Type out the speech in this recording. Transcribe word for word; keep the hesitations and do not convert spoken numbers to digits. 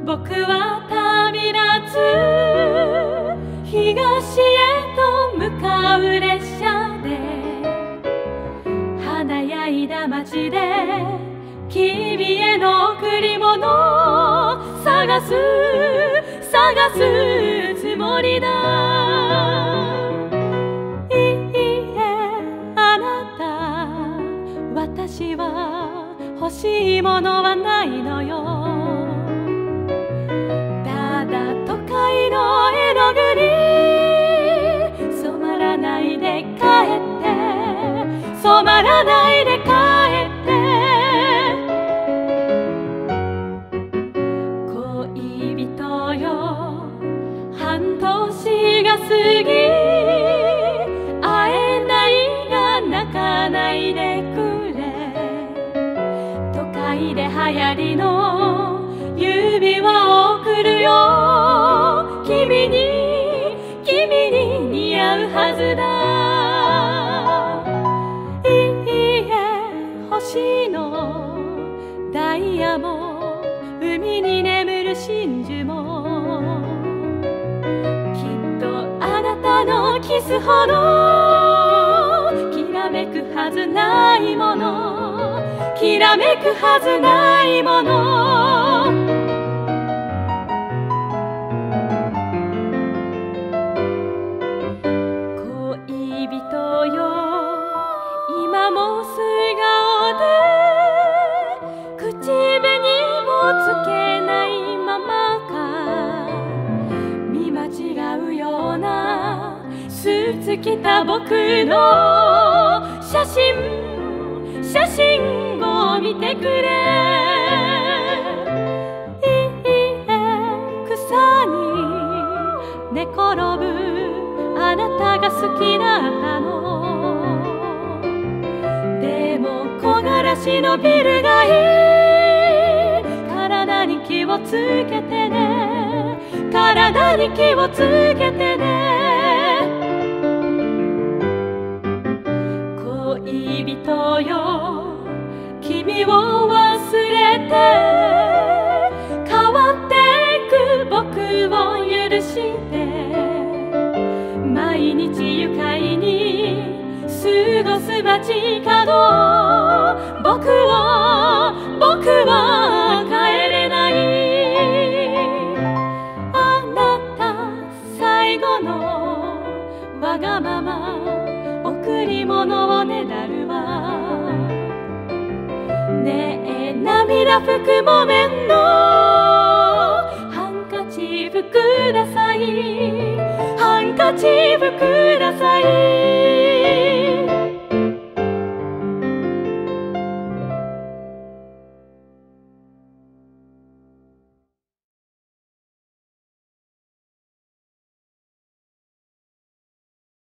僕は旅立つ東へと向かう列車で華やいだ街で君への贈り物を探す探すつもりだ。いいえあなた、私は欲しいものはないのよ。ただ都会の絵の具に染まらないで帰って、染まらないで帰って。恋人よ、半年が過ぎ、会えないが泣かないでくれ。都会で流行りの指輪を贈るよ。君に君に似合うはずだ。いいえ星のダイヤも海に眠る真珠も、きっとあなたのキスほどきらめくはずないもの、きらめくはずないもの。恋人よ、今も素顔で口紅もつけないままか、見間違うようなスーツ着た僕の写真写真を見てくれ。いいえ草に寝転ぶあなたが好きだったの。でも木枯らしのビルがいい。体に気をつけてね、体に気をつけてね。恋人よ、君を忘れて変わっていく僕を許して、毎日愉快に過ごす街角、僕は僕は帰れない。あなた最後のわがまま贈り物をねだるわ。ねえ涙拭く木綿のハンカチーフください、ハンカチーフください。